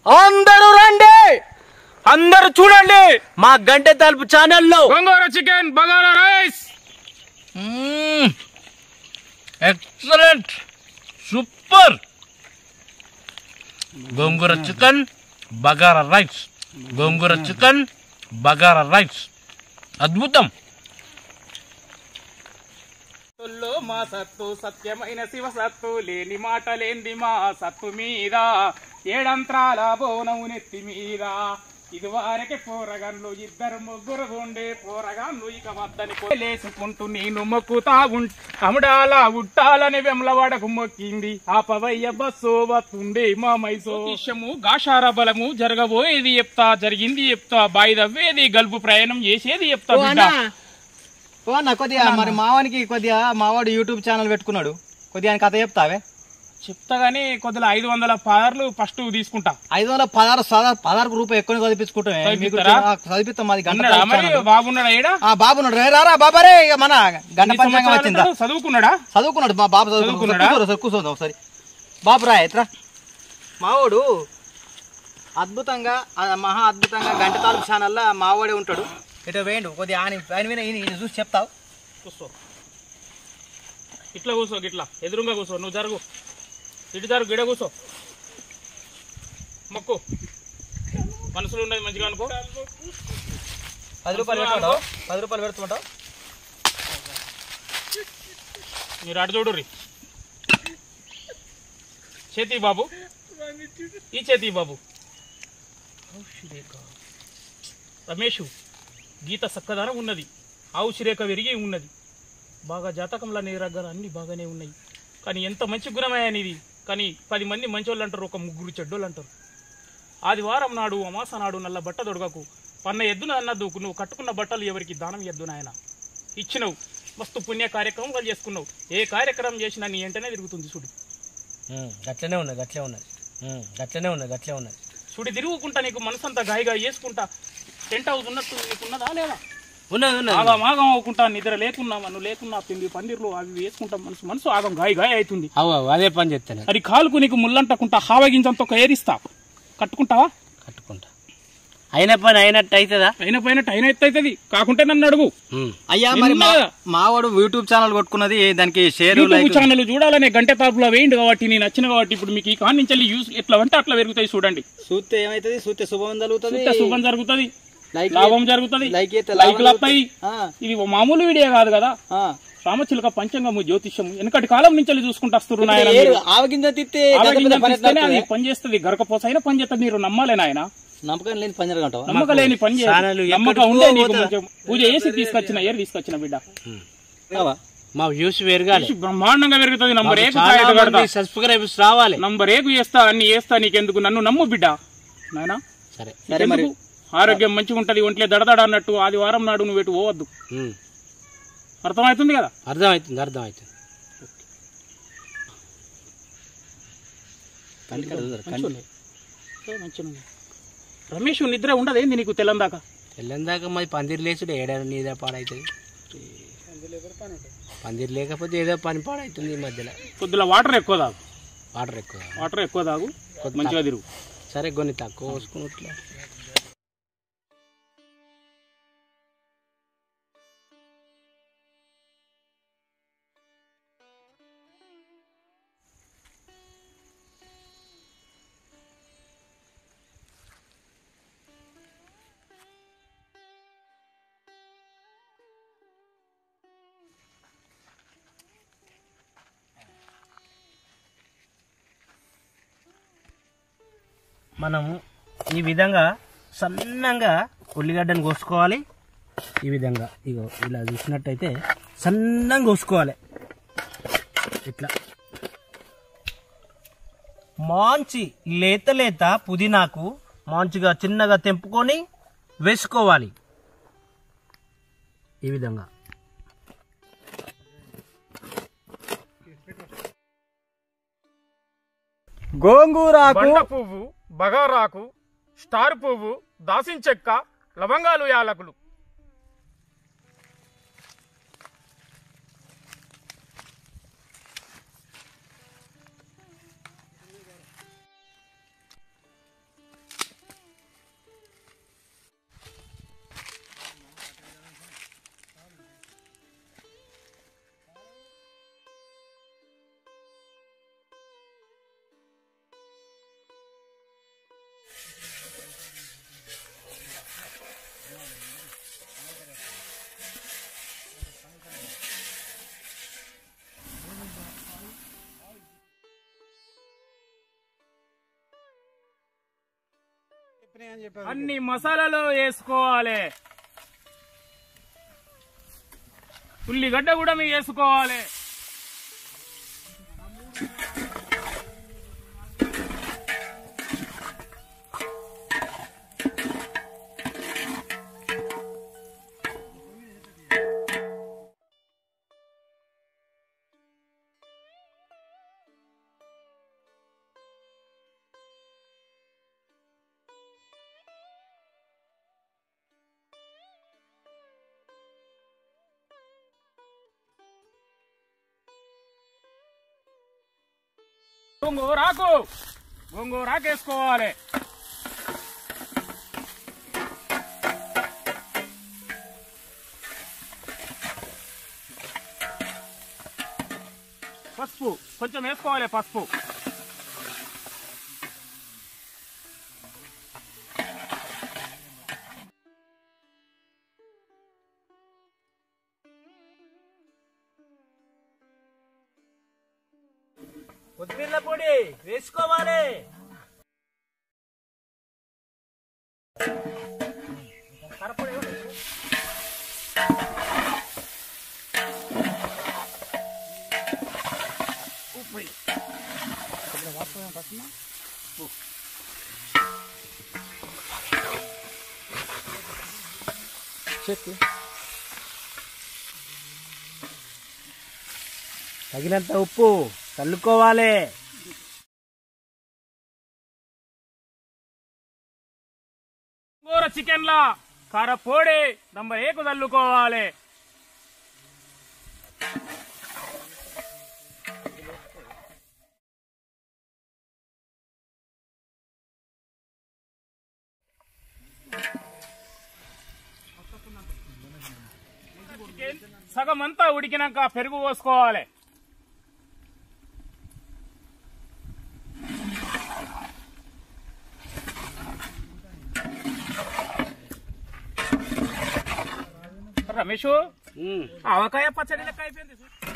అందరూ రండి, అందరూ చూడండి మా గంటె తలుపు ఛానల్లో gongura chicken bagara rice. Excellent, super. Gongura chicken bagara rice, gongura chicken bagara rice అద్భుతం. మా సత్తు సత్యమైన శివ సత్తు, లేని మాట లేని మా సత్తు మీద, ఏడంత్రాల బోనం నెత్తి మీద. ఇది వారికి పోరగాన్లు ఇద్దరు ముగ్గురు ఉండే పోరగాన్లు ఇక వద్దని లేసుకుంటూ నేను మొక్కుతా అముడాల ఉట్టాలని వెమ్లవాడకు మొక్కింది. ఆ పవయ్య బస్సు వస్తుంది మా మైసోము గాషార బలము జరగబోయేది చెప్తా, జరిగింది చెప్తా, బాయిదవ్వేది గల్పు ప్రయాణం చేసేది చెప్తా. కొద్దిగా మరి మావానికి కొద్దిగా మావాడు యూట్యూబ్ ఛానల్ పెట్టుకున్నాడు, కొద్దిగా కథ చెప్తావే? చెప్తా గానీ కొద్దిగా 500 పార్లు ఫస్ట్ తీసుకుంటా. 516 రూపాయలు ఎక్కువ చదివిస్తాం. మాది బాబున్నాడా? ఏడా బాబున్నాడు. రారా బాబారే, ఇక మన గంట పంచాంగం వచ్చిందా? చదువుకున్నాడు మా బాబు చదువుకున్నాడు. కూర్చోండి ఒకసారి. బాబు రా ఎట్రా. మావాడు అద్భుతంగా మహా అద్భుతంగా గంట తాలూకు ఛానల్లో మావాడే ఉంటాడు. ఇటు వేయండు కొద్దిగా ఆయన మీద చూసి చెప్తావు. కూర్చో, ఇట్లా కూర్చో, గిట్లా ఎదురుగా కూర్చో. నువ్వు జరుగు, ఇటు జరుగు, గిడ కూర్చో. మొక్కు మనసులో ఉన్నది మంచిగా అనుకో. 10 రూపాయలు పెడుతుంటావు, 10 రూపాయలు పెడుతుంటావు. మీరు అటు చూడు. చేతి బాబు, ఈ చేతి బాబు రమేష్, గీత చక్కదనం ఉన్నది, ఆవు శిరేఖ విరిగి ఉన్నది, బాగా జాతకంలో నేరగ్గారు అన్ని బాగానే ఉన్నాయి. కానీ ఎంత మంచి గుణమయ్యానిది. కానీ 10 మంది మంచోళ్ళు అంటారు, ఒక 3 చెడ్డోళ్ళు అంటారు. ఆదివారం నాడు అమాస నాడు నల్ల బట్ట దొడగకు, పన్న ఎద్దున అన్నదు, నువ్వు కట్టుకున్న బట్టలు ఎవరికి దానం ఎద్దు నాయన. ఇచ్చినవు మస్తు పుణ్య కార్యక్రమాలు చేసుకున్నావు. ఏ కార్యక్రమం చేసినా నీ వెంటనే తిరుగుతుంది. చూడు గట్లనే ఉన్నది, గట్లే ఉన్నది, గట్లనే ఉన్నది, గట్లే ఉన్నది. చూడి తిరుగుకుంటా నీకు మనసంతా గాయగా చేసుకుంటా టెంట్ హౌస్ ఉన్నట్టు నీకున్నదా లేదా? ఉన్నది. ఆగం అవ్వకుంటా, నిద్ర లేకున్నా మన్ను లేకున్నా పిండి పందిర్లు అవి వేసుకుంటా మనసు ఆగం గాయ అవుతుంది. అదే పని చెప్తాను. అది కాలుకు నీకు ముళ్ళంటకుంటా హావగించంతో ఏరిస్తా. కట్టుకుంటావా? కట్టుకుంటా. అయిన పని అయినట్టు అవుతుందా? అయినట్టు అవుతుంది. కాకుంటే నన్ను అడుగు. అయ్యా మరి మావాడు యూట్యూబ్ ఛానల్ కొట్టుకున్నది, దానికి షేర్ ఛానల్ చూడాలనే గంటె తాపులో వేయండి కాబట్టి నేను నచ్చిన కాబట్టి ఇప్పుడు మీకు ఈ కాడి నుంచి యూస్ ఎట్లా అంటే అట్లా పెరుగుతాయి. చూడండి, చూస్తే ఏమైతుంది? చూస్తే శుభం జరుగుతుంది, శుభం జరుగుతుంది, లాభం జరుగుతుంది, లైక్లు వస్తాయి. ఇది మామూలు వీడియో కాదు కదా, రామచిలుక పంచంగము జ్యోతిష్యము వెనకటి కాలం నుంచి చూసుకుంటూ వస్తున్నారు. అది పనిచేస్తుంది, గరకపోసైనా పనిచేస్తుంది. మీరు నమ్మాలి నాయన. నమ్మకం లేని పని జరగంటావా? నమ్మకం లేని పని నమ్మకం ఉండే నీకు పూజ చేసి తీసుకొచ్చిన బిడ్డ. మా వ్యూస్ వేరుగా బ్రహ్మాండంగా పెరుగుతుంది. సబ్స్క్రైబర్స్ రావాలి. నంబర్ 1 చేస్తా, అన్ని చేస్తా. నీకెందుకు? నన్ను నమ్ము బిడ్డ నాయనా. సరే, ఆరోగ్యం మంచిగా ఉంటది, ఒంట్లే దడదడ అన్నట్టు. ఆదివారం నాడు నువ్వు ఎటు పోవద్దు. అర్థమవుతుంది కదా? అర్థమవుతుంది. రమేష్ నిద్ర ఉండదేంది నీకు తెల్లందాకా? మరి పందిరి లేచుడు ఏడాది నీదే పాడవుతుంది. పందిరి లేకపోతే ఏదో పని పాడవుతుంది. ఈ మధ్యలో కొద్దిగా వాటర్ ఎక్కువ తాగు. వాటర్ ఎక్కువ తాగు, మంచిగా తిరుగు. సరే, కొన్ని తక్కువ పోసుకున్నట్లే. మనం ఈ విధంగా సన్నంగా ఉల్లిగడ్డను కోసుకోవాలి. ఈ విధంగా ఇగో ఇలా చూసినట్టయితే సన్నంగా కోసుకోవాలి. ఇట్లా మంచి లేత పుదీనాకు మంచిగా చిన్నగా తెంపుకొని వేసుకోవాలి. ఈ విధంగా గోంగూరాకు, పువ్వు, బగారాకు, స్టార్ పువ్వు, దాసిన చెక్క, లవంగాలు, యాలకులు. అన్ని మసాలాలు వేసుకోవాలి. ఉల్లిగడ్డ కూడా మీరు వేసుకోవాలి. గోంగూరాకు వేసుకోవాలి. పసుపు కొంచెం వేసుకోవాలి. పసుపు కొత్తిమీర పొడి వేసుకోవాలి. తగినంత ఉప్పు చల్లుకోవాలి. గోంగూర చికెన్ లా కారపొడి నంబర్ 1 చల్లుకోవాలి. చికెన్ సగం అంతా ఉడికినాక పెరుగు పోసుకోవాలి. రమేష్ ఆవకాయ పచ్చడి లెక్క అయిపోయింది.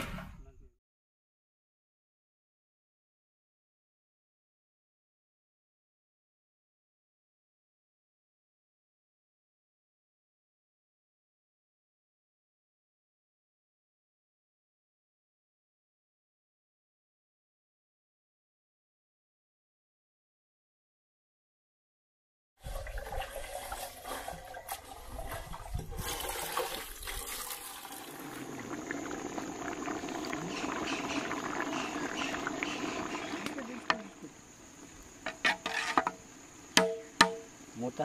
మూత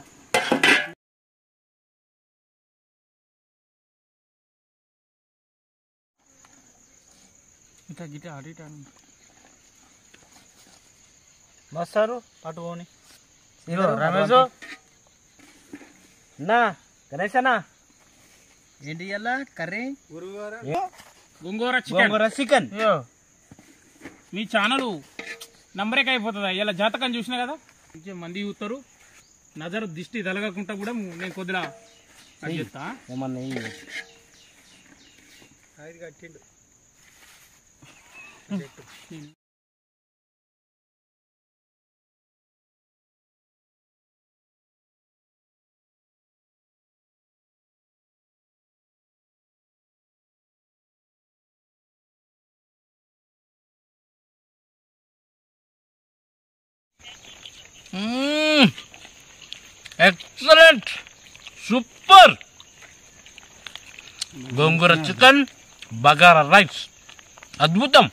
గిట అడిట మస్తారు అటు పోని. రమేష్ నా గణేష్ అన్న ఏంటి ఇలా కర్రీ? గోంగూర చికెన్. మీ ఛానల్ నంబరేకి అయిపోతుందా? ఇలా జాతకం చూసినా కదా, కొంచెం మంది చూస్తారు. నజరు దిష్టి తలగకుండా కూడా నేను కొద్దిగా చెప్తా. ఏమన్నా కట్టిండు excellent, super. Gongura chicken, bagara rice, అద్భుతం.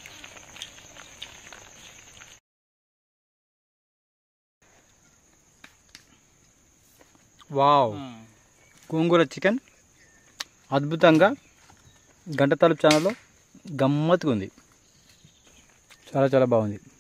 వావ్, గోంగూర చికెన్ అద్భుతంగా గంట తలుపు ఛానల్లో గమ్మత్తుగా ఉంది. చాలా చాలా బాగుంది.